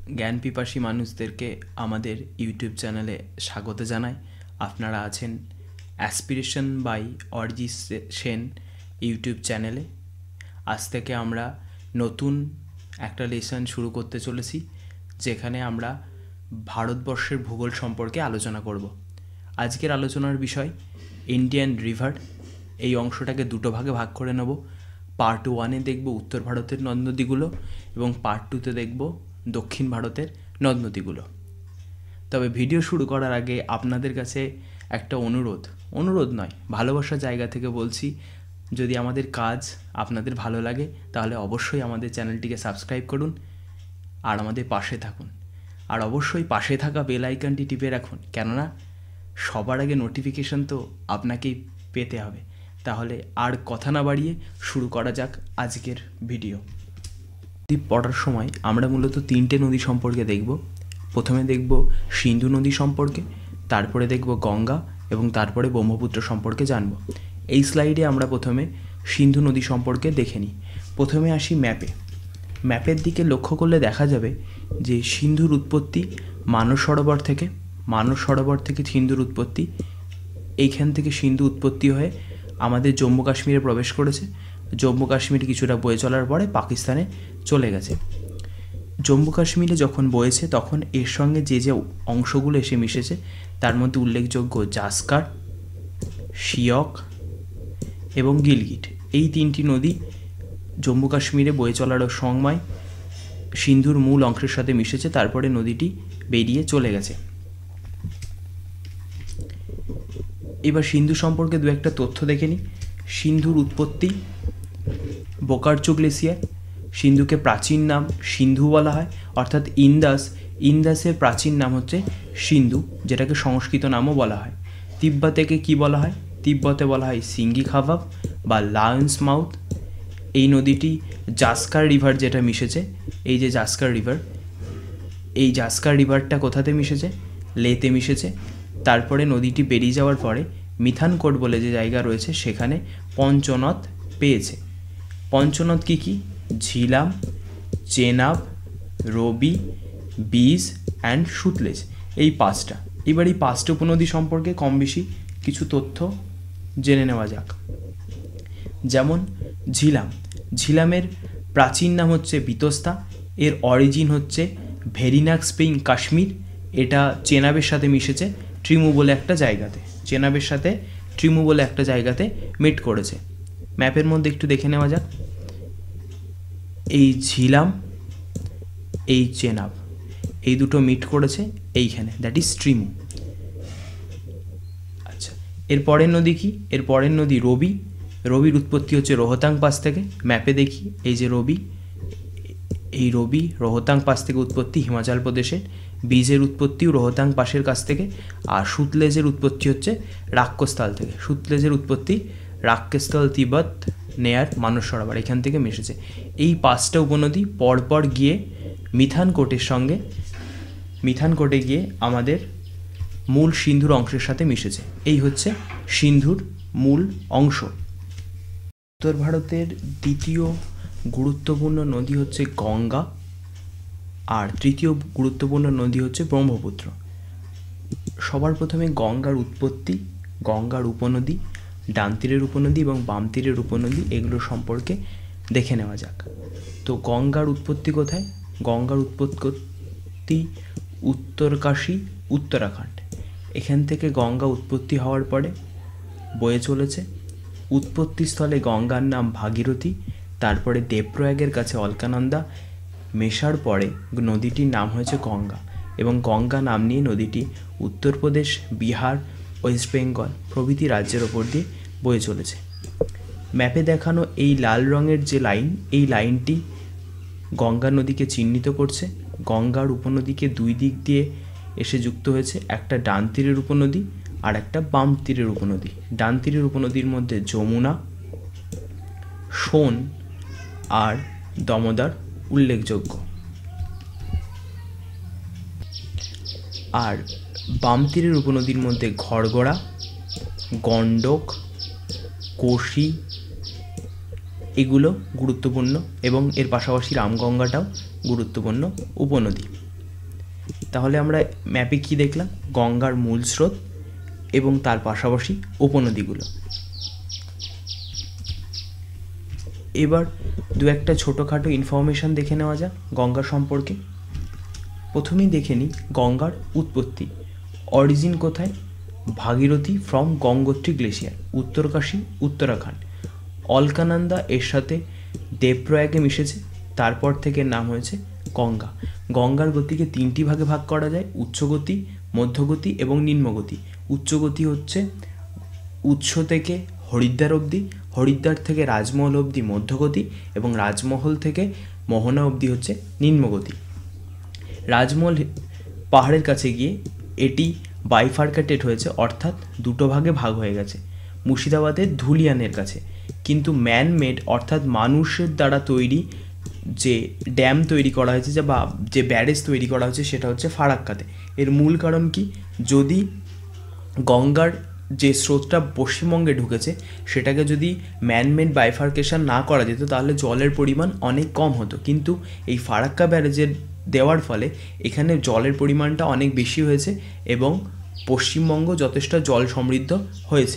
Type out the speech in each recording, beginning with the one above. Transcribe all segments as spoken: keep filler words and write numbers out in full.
জ্ঞান পিপাসী মানুষদেরকে আমাদের ইউটিউব চ্যানেলে স্বাগত জানাই। আপনারা আছেন aspiration by Arijit Sen YouTube চ্যানেলে। আজ থেকে আমরা নতুন একটা লেসন শুরু করতে চলেছি, যেখানে আমরা ভারতবর্ষের ভূগোল সম্পর্কে আলোচনা করব। আজকের আলোচনার বিষয় ইন্ডিয়ান রিভার। এই অংশটাকে দুটো ভাগে ভাগ করে নেব। পার্ট ওয়ানে দেখব উত্তর ভারতের নদ নদীগুলো এবং পার্ট টুতে দেখব দক্ষিণ ভারতের নদ নদীগুলো। তবে ভিডিও শুরু করার আগে আপনাদের কাছে একটা অনুরোধ অনুরোধ নয় ভালোবাসার জায়গা থেকে বলছি, যদি আমাদের কাজ আপনাদের ভালো লাগে তাহলে অবশ্যই আমাদের চ্যানেলটিকে সাবস্ক্রাইব করুন আর আমাদের পাশে থাকুন। আর অবশ্যই পাশে থাকা বেল আইকনটি টিপে রাখুন, কেননা সবার আগে নোটিফিকেশন তো আপনাকেই পেতে হবে। তাহলে আর কথা না বাড়িয়ে শুরু করা যাক আজকের ভিডিও। নদী পড়ার সময় আমরা মূলত তিনটে নদী সম্পর্কে দেখব। প্রথমে দেখব সিন্ধু নদী সম্পর্কে, তারপরে দেখব গঙ্গা এবং তারপরে ব্রহ্মপুত্র সম্পর্কে জানব। এই স্লাইডে আমরা প্রথমে সিন্ধু নদী সম্পর্কে দেখে নিই। প্রথমে আসি ম্যাপে। ম্যাপের দিকে লক্ষ্য করলে দেখা যাবে যে সিন্ধুর উৎপত্তি মানস সরোবর থেকে মানস সরোবর থেকে সিন্ধুর উৎপত্তি। এইখান থেকে সিন্ধু উৎপত্তি হয়ে আমাদের জম্মু কাশ্মীরে প্রবেশ করেছে। জম্মু কাশ্মীর কিছুটা বয়ে চলার পরে পাকিস্তানে চলে গেছে। জম্মু কাশ্মীরে যখন বয়েছে তখন এর সঙ্গে যে যে অংশগুলো এসে মিশেছে তার মধ্যে উল্লেখযোগ্য জাস্কার, শিয়ক এবং গিলগিট। এই তিনটি নদী জম্মু কাশ্মীরে বয়ে চলার সময় সিন্ধুর মূল অংশের সাথে মিশেছে, তারপরে নদীটি বেরিয়ে চলে গেছে। এবার সিন্ধু সম্পর্কে দু একটা তথ্য দেখে নিই। সিন্ধুর উৎপত্তি বোকারচো গ্লেসিয়ার। সিন্ধুকে প্রাচীন নাম সিন্ধু বলা হয়, অর্থাৎ ইন্দাস। ইন্দাসের প্রাচীন নাম হচ্ছে সিন্ধু, যেটাকে সংস্কৃত নামও বলা হয়। তিব্বতেকে কি বলা হয়? তিব্বতে বলা হয় সিঙ্গি খাভাব বা লায়ন্স মাউথ। এই নদীটি জাস্কার রিভার যেটা মিশেছে, এই যে জাস্কার রিভার, এই জাস্কার রিভারটা কোথাতে মিশেছে? লেতে মিশেছে। তারপরে নদীটি বেরিয়ে যাওয়ার পরে মিথানকোট বলে যে জায়গা রয়েছে সেখানে পঞ্চনদ পেয়েছে। পঞ্চনদ কী কী? ঝিলাম, চেনাব, রবি, বীজ অ্যান্ড সুতলেজ, এই পাঁচটা। এবার এই পাঁচটা উপনদী সম্পর্কে কম বেশি কিছু তথ্য জেনে নেওয়া যাক। যেমন ঝিলাম। ঝিলামের প্রাচীন নাম হচ্ছে বিতস্তা। এর অরিজিন হচ্ছে ভেরিনাক স্প্রিং, কাশ্মীর। এটা চেনাবের সাথে মিশেছে ট্রিমু বলে একটা জায়গাতে। চেনাবের সাথে ট্রিমু বলে একটা জায়গাতে মিট করেছে। ম্যাপের মধ্যে একটু দেখে নেওয়া যাক। এই ঝিলাম, এই চেনাব, এই দুটো মিট করেছে এইখানে, দ্যাট ইজ ট্রিমু। আচ্ছা, এর পরের নদী কি? এর পরের নদী রবি। রবির উৎপত্তি হচ্ছে রোহতাং পাস থেকে। ম্যাপে দেখি, এই যে রবি, এই রবি রোহতাং পাস থেকে উৎপত্তি, হিমাচল প্রদেশে। বীজের উৎপত্তিও রোহতাং পাসের কাছ থেকে। আর সুতলেজের উৎপত্তি হচ্ছে রাক্ষস্থল থেকে। সুতলেজের উৎপত্তি রাক্ষস্থল, তিব্বত, নেয়ার, মানস সরোবর, এখান থেকে মিশেছে। এই পাঁচটা উপনদী পরপর গিয়ে মিথানকোটের সঙ্গে মিথানকোটে গিয়ে আমাদের মূল সিন্ধুর অংশের সাথে মিশেছে। এই হচ্ছে সিন্ধুর মূল অংশ। উত্তর ভারতের দ্বিতীয় গুরুত্বপূর্ণ নদী হচ্ছে গঙ্গা, আর তৃতীয় গুরুত্বপূর্ণ নদী হচ্ছে ব্রহ্মপুত্র। সবার প্রথমে গঙ্গার উৎপত্তি, গঙ্গার উপনদী, ডান তীরের উপনদী এবং বাম তীরের উপনদী, এগুলো সম্পর্কে দেখে নেওয়া যাক। তো গঙ্গার উৎপত্তি কোথায়? গঙ্গার উৎপত্তি উত্তরকাশী, উত্তরাখণ্ড। এখান থেকে গঙ্গা উৎপত্তি হওয়ার পরে বয়ে চলেছে। উৎপত্তিস্থলে গঙ্গার নাম ভাগীরথী, তারপরে দেবপ্রয়াগের কাছে অলকানন্দা মেশার পরে নদীটির নাম হয়েছে গঙ্গা, এবং গঙ্গা নাম নিয়ে নদীটি উত্তরপ্রদেশ, বিহার, ওয়েস্ট বেঙ্গল প্রভৃতি রাজ্যের ওপর দিয়ে বয়ে চলেছে। ম্যাপে দেখানো এই লাল রঙের যে লাইন, এই লাইনটি গঙ্গা নদীকে চিহ্নিত করছে। গঙ্গার উপনদীকে দুই দিক দিয়ে এসে যুক্ত হয়েছে, একটা ডান তীরের উপনদী আর একটা বাম তীরের উপনদী। ডান তীরের উপনদীর মধ্যে যমুনা, সোন আর দামোদর উল্লেখযোগ্য। আর বাম তীরের উপনদীর মধ্যে ঘরগড়া, গণ্ডক, কোশি, এগুলো গুরুত্বপূর্ণ, এবং এর পাশাপাশি রামগঙ্গাটাও গুরুত্বপূর্ণ উপনদী। তাহলে আমরা ম্যাপে কি দেখলাম? গঙ্গার মূল স্রোত এবং তার পাশাপাশি উপনদীগুলো। এবার দু একটা ছোটোখাটো ইনফরমেশান দেখে নেওয়া যাক গঙ্গা সম্পর্কে। প্রথমেই দেখে নিই গঙ্গার উৎপত্তি। অরিজিন কোথায়? Bhagirathi from Gangotri glacier, Uttarkashi, Uttarakhand. অলকানন্দা এর সাথে দেবপ্রয়াগে মিশেছে, তারপর থেকে নাম হয়েছে গঙ্গা। গঙ্গার গতিকে তিনটি ভাগে ভাগ করা যায়: উচ্চগতি, মধ্যগতি এবং নিম্নগতি। উচ্চগতি হচ্ছে উৎস থেকে হরিদ্বার অবধি, হরিদ্বার থেকে রাজমহল অবধি মধ্যগতি, এবং রাজমহল থেকে মোহনা অবধি হচ্ছে নিম্নগতি। রাজমহল পাহাড়ের কাছে গিয়ে এটি বাইফার্কেটেড হয়েছে, অর্থাৎ দুটো ভাগে ভাগ হয়ে গেছে, মুর্শিদাবাদের ধুলিয়ানের কাছে। কিন্তু ম্যান মেড অর্থাৎ মানুষের দ্বারা তৈরি যে ড্যাম তৈরি করা হয়েছে যে বা যে ব্যারেজ তৈরি করা হয়েছে সেটা হচ্ছে ফারাক্কাতে। এর মূল কারণ কি? যদি গঙ্গার যে স্রোতটা পশ্চিমবঙ্গে ঢুকেছে সেটাকে যদি ম্যানমেড বাইফার্কেশন না করা যেত তাহলে জলের পরিমাণ অনেক কম হতো, কিন্তু এই ফারাক্কা ব্যারেজের দেওয়ার ফলে এখানে জলের পরিমাণটা অনেক বেশি হয়েছে এবং পশ্চিমবঙ্গ যথেষ্ট জল সমৃদ্ধ হয়েছে।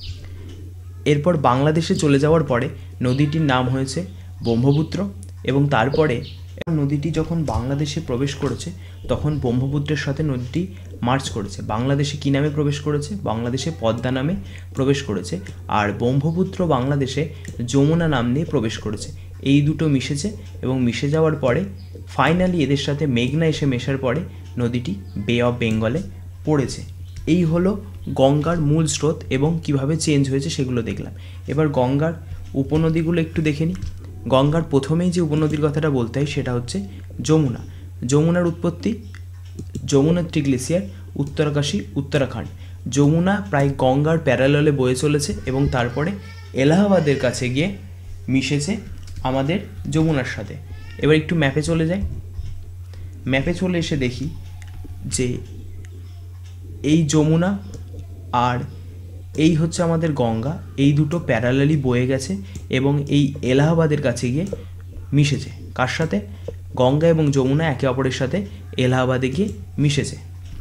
এরপর বাংলাদেশে চলে যাওয়ার পরে নদীটির নাম হয়েছে ব্রহ্মপুত্র, এবং তারপরে নদীটি যখন বাংলাদেশে প্রবেশ করেছে তখন ব্রহ্মপুত্রের সাথে নদীটি মার্চ করেছে। বাংলাদেশে কী নামে প্রবেশ করেছে? বাংলাদেশে পদ্মা নামে প্রবেশ করেছে, আর ব্রহ্মপুত্র বাংলাদেশে যমুনা নাম নিয়ে প্রবেশ করেছে। এই দুটো মিশেছে এবং মিশে যাওয়ার পরে ফাইনালি এদের সাথে মেঘনা এসে মেশার পরে নদীটি বে অফ বেঙ্গলে পড়েছে। এই হলো গঙ্গার মূল স্রোত এবং কিভাবে চেঞ্জ হয়েছে সেগুলো দেখলাম। এবার গঙ্গার উপনদীগুলো একটু দেখে নিই। গঙ্গার প্রথমেই যে উপনদীর কথাটা বলতে হয় সেটা হচ্ছে যমুনা। যমুনার উৎপত্তি যমুনোত্রী গ্লেশিয়ার, উত্তরকাশী, উত্তরাখণ্ড। যমুনা প্রায় গঙ্গার প্যারালালে বয়ে চলেছে এবং তারপরে এলাহাবাদের কাছে গিয়ে মিশেছে আমাদের যমুনার সাথে। এবার একটু ম্যাপে চলে যাই। ম্যাপে চলে এসে দেখি যে এই যমুনা আর এই হচ্ছে আমাদের গঙ্গা, এই দুটো প্যারালালি বয়ে গেছে এবং এই এলাহাবাদের কাছে গিয়ে মিশেছে। কার সাথে? গঙ্গা এবং যমুনা একে অপরের সাথে এলাহাবাদে গিয়ে মিশেছে।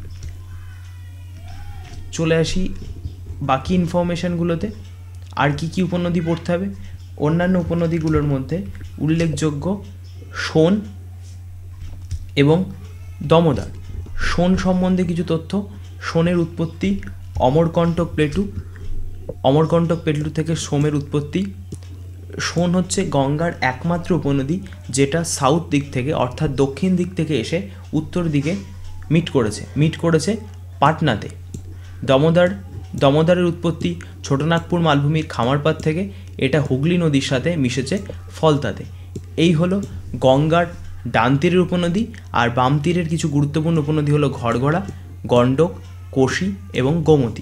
চলে আসি বাকি ইনফরমেশানগুলোতে। আর কি কি উপনদী পড়তে হবে? অন্যান্য উপনদীগুলোর মধ্যে উল্লেখযোগ্য সোন এবং দমোদর। সোন সম্বন্ধে কিছু তথ্য। সোনের উৎপত্তি অমরকণ্টক প্লেটু, অমরকণ্টক প্লেটু থেকে সোমের উৎপত্তি। সোন হচ্ছে গঙ্গার একমাত্র উপনদী যেটা সাউথ দিক থেকে অর্থাৎ দক্ষিণ দিক থেকে এসে উত্তর দিকে মিট করেছে মিট করেছে পাটনাতে। দমোদর দমোদরের উৎপত্তি ছোটনাগপুর মালভূমির খামারপাড় থেকে, এটা হুগলি নদীর সাথে মিশেছে ফলতাতে। এই হলো গঙ্গার ডান তীরের উপনদী। আর বাম তীরের কিছু গুরুত্বপূর্ণ উপনদী হলো ঘড়ঘড়া, গণ্ডক, কোশি এবং গোমতী।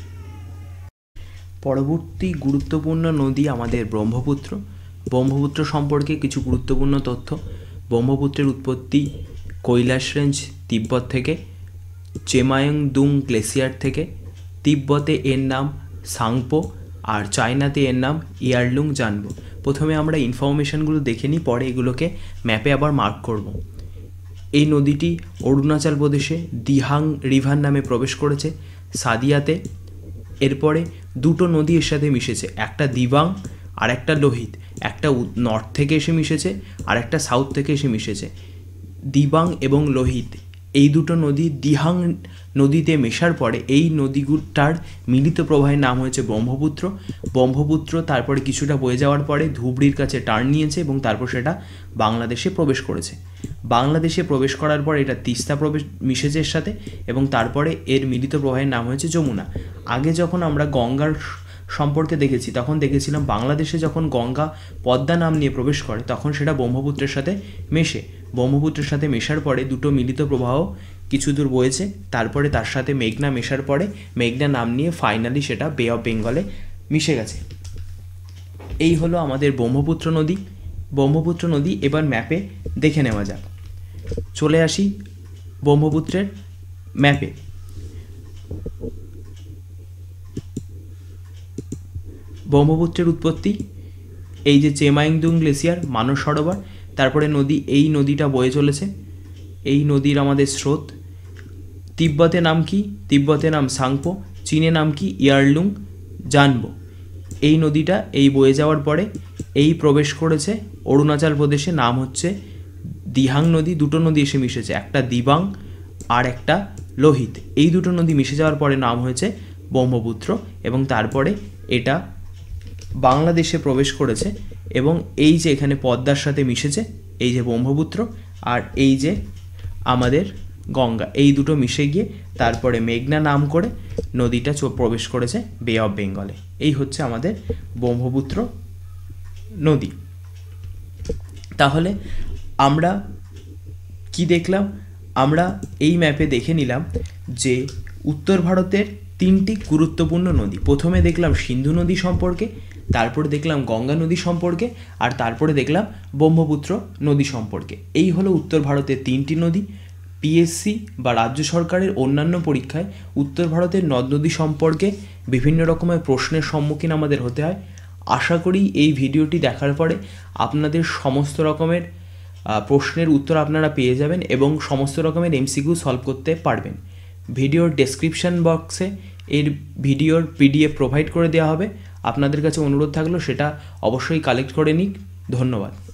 পরবর্তী গুরুত্বপূর্ণ নদী আমাদের ব্রহ্মপুত্র। ব্রহ্মপুত্র সম্পর্কে কিছু গুরুত্বপূর্ণ তথ্য। ব্রহ্মপুত্রের উৎপত্তি কৈলাস রেঞ্জ তিব্বত থেকে, চেমায়ংদুং গ্লেসিয়ার থেকে। তিব্বতে এর নাম সাংপো আর চায়নাতে এর নাম ইয়ারলুং জানবো। প্রথমে আমরা ইনফরমেশানগুলো দেখে নিই, পরে এগুলোকে ম্যাপে আবার মার্ক করব। এই নদীটি অরুণাচল প্রদেশে দিহাং রিভার নামে প্রবেশ করেছে সাদিয়াতে। এরপরে দুটো নদী এর সাথে মিশেছে, একটা দিবাং আর একটা লোহিত। একটা নর্থ থেকে এসে মিশেছে আর একটা সাউথ থেকে এসে মিশেছে। দিবাং এবং লোহিত এই দুটো নদী দিহাং নদীতে মেশার পরে এই নদীগুলোটার মিলিত প্রবাহের নাম হয়েছে ব্রহ্মপুত্র। ব্রহ্মপুত্র তারপরে কিছুটা বয়ে যাওয়ার পরে ধুবড়ির কাছে টার্ন নিয়েছে এবং তারপর সেটা বাংলাদেশে প্রবেশ করেছে। বাংলাদেশে প্রবেশ করার পর এটা তিস্তা প্রবেশ মিশেছে এর সাথে এবং তারপরে এর মিলিত প্রবাহের নাম হয়েছে যমুনা। আগে যখন আমরা গঙ্গার সম্পর্কে দেখেছি তখন দেখেছিলাম বাংলাদেশে যখন গঙ্গা পদ্মা নাম নিয়ে প্রবেশ করে তখন সেটা ব্রহ্মপুত্রের সাথে মেশে। ব্রহ্মপুত্রের সাথে মেশার পরে দুটো মিলিত প্রবাহ কিছু দূর বয়েছে, তারপরে তার সাথে মেঘনা মেশার পরে মেঘনা নাম নিয়ে ফাইনালি সেটা বে অফ বেঙ্গলে মিশে গেছে। এই হলো আমাদের ব্রহ্মপুত্র নদী। ব্রহ্মপুত্র নদী এবার ম্যাপে দেখে নেওয়া যাক। চলে আসি ব্রহ্মপুত্রের ম্যাপে। ব্রহ্মপুত্রের উৎপত্তি এই যে চেমায়ংদুং গ্লেসিয়ার, মানস সরোবর, তারপরে নদী, এই নদীটা বয়ে চলেছে। এই নদীর আমাদের স্রোত তিব্বতে নাম কি? তিব্বতে নাম সাংপো। চীনে নাম কি? ইয়ারলুং জানবো। এই নদীটা এই বয়ে যাওয়ার পরে এই প্রবেশ করেছে অরুণাচল প্রদেশে, নাম হচ্ছে দিহাং নদী। দুটো নদী এসে মিশেছে, একটা দিবাং আর একটা লোহিত। এই দুটো নদী মিশে যাওয়ার পরে নাম হয়েছে ব্রহ্মপুত্র, এবং তারপরে এটা বাংলাদেশে প্রবেশ করেছে, এবং এই যে এখানে পদ্মার সাথে মিশেছে, এই যে ব্রহ্মপুত্র আর এই যে আমাদের গঙ্গা, এই দুটো মিশে গিয়ে তারপরে মেঘনা নাম করে নদীটা প্রবেশ করেছে বে অফ বেঙ্গলে। এই হচ্ছে আমাদের ব্রহ্মপুত্র নদী। তাহলে আমরা কি দেখলাম? আমরা এই ম্যাপে দেখে নিলাম যে উত্তর ভারতের তিনটি গুরুত্বপূর্ণ নদী। প্রথমে দেখলাম সিন্ধু নদী সম্পর্কে, তারপরে দেখলাম গঙ্গা নদী সম্পর্কে, আর তারপরে দেখলাম ব্রহ্মপুত্র নদী সম্পর্কে। এই হলো উত্তর ভারতের তিনটি নদী। পিএসসি বা রাজ্য সরকারের অন্যান্য পরীক্ষায় উত্তর ভারতের নদ নদী সম্পর্কে বিভিন্ন রকমের প্রশ্নের সম্মুখীন আমাদের হতে হয়। আশা করি এই ভিডিওটি দেখার পরে আপনাদের সমস্ত রকমের প্রশ্নের উত্তর আপনারা পেয়ে যাবেন এবং সমস্ত রকমের এমসিকিউ সলভ করতে পারবেন। ভিডিওর ডেসক্রিপশান বক্সে এর ভিডিওর পিডিএফ প্রোভাইড করে দেওয়া হবে। আপনাদের কাছে অনুরোধ থাকলো সেটা অবশ্যই কালেক্ট করে নিন। ধন্যবাদ।